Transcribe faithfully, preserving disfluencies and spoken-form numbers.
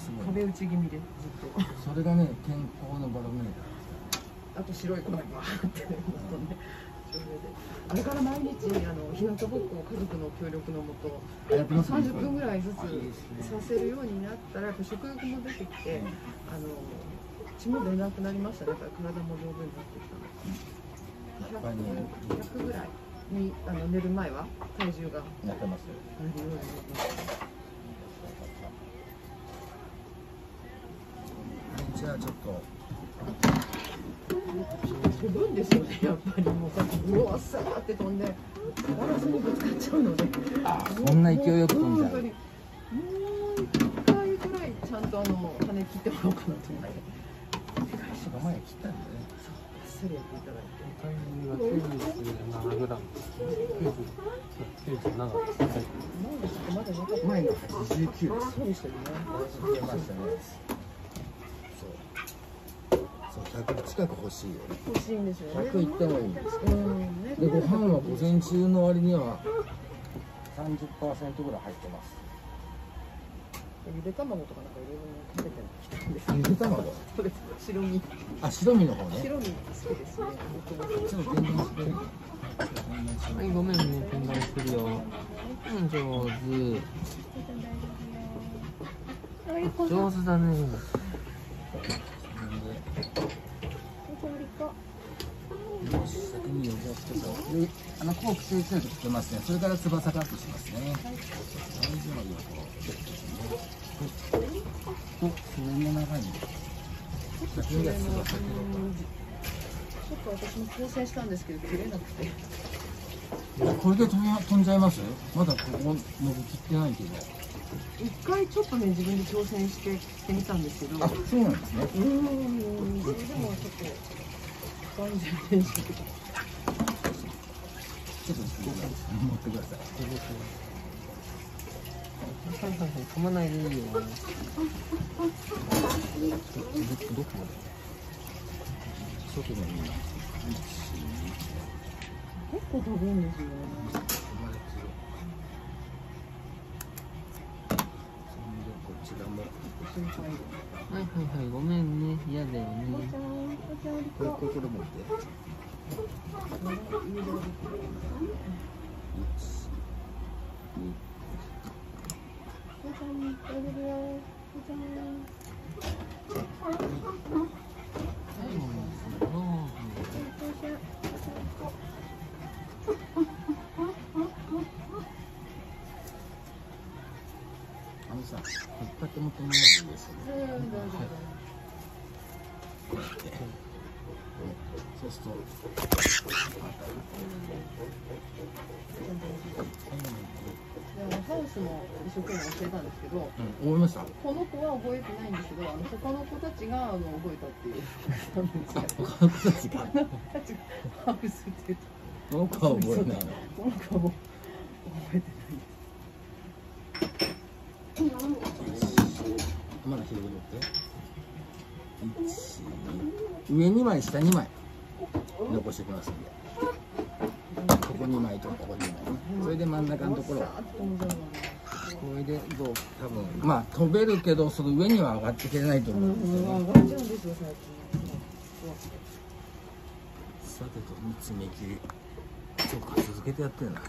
壁打ち気味でずっと。 それがね、健康のバロメーあと白い粉がバーってね、ほんとね。あれから毎日あの日向ぼっこを家族の協力のもとさんじゅっぷんぐらいずつさせるようになったらやっぱ食欲も出てきて、あの血も出なくなりましたね。だから体も丈夫になってきたので、ひゃくぐらいにあの寝る前は体重がなってます。 なるようになりました。 じゃあちょっと。 飛ぶんですよね、やっぱりもうこうやってうわさーって飛んでガラスにぶつかっちゃうので、 そんな勢いよく飛んじゃう。 もう一回ぐらいちゃんとあの羽切ってもらおうかなと思って。 前切ったんでね。 そう、あっさりやっていただいて。 体重がきゅうじゅうななグラム。きゅうじゅうなな。 なんですか、まだなかった。 前がはちじゅうきゅうです。 そうでしたよね。 出ましたね。ひゃく近く欲しいよね。 欲しいんですよね。 ひゃくいってもいいんですけど、 うんね、 でご飯は午前中の割にはさんじゅっパーセントぐらい入ってます。 ゆで卵とかなんかいろいろかけてきたんです。 ゆで卵？ そうです。白身。 あ、白身の方ね。 白身好きですね。 ちょっと天然してる。 はい、ごめんね、天然するよ。うん、上手。上手だね。 先によじゃってと、で、あの後期成長とつけますね。それから翼カットしますね。大事な横。と、爪の長い。先にが翼カット。ちょっと私も挑戦したんですけど、切れなくて。 これで飛ん飛んじゃいます？まだここ伸びきってないけど。 一回ちょっとね、自分で挑戦して切ってみたんですけど。 あ、そうなんですね。 うん、それでもちょっと。感じ練習。ちょっと持ってください。 はいはいはい、噛まないでいいよ。どこまで？ 外のみんな。 結構飛ぶんですよね。 こちらも。 はいはいはい、ごめんね、嫌だよね。 これこれこれ持って。あのさ、引っ張って持ってもらえばいいですよね。こうやって。そうすると。 ハウスも一生懸命教えたんですけど、 うん、覚えました。 この子は覚えてないんですけど、あの他の子たちがあの覚えたっていう。 他の子たちが。 他の子たちがハウスって言った。 この子は覚えないの。 この子はもう覚えてない。 まだ広げて。いち、上にまい、下にまい残してきますんで。ここにまいとここにまいね。それで真ん中のところ。これでどう多分まあ飛べるけどその上には上がっていけないと思うんですよね。 上がっちゃうんですよ最近。 さてと三つ目切り。そうか続けてやってるな。